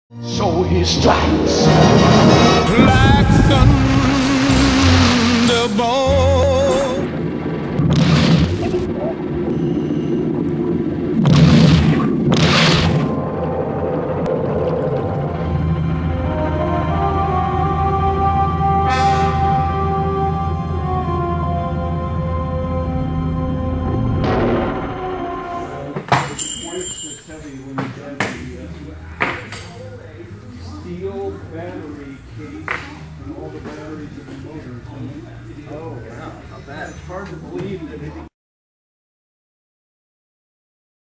So he strikes. Black thunderbolt. It's heavy when you drive the steel battery case and all the batteries in the motor. Oh, wow, not bad. It's hard to believe that it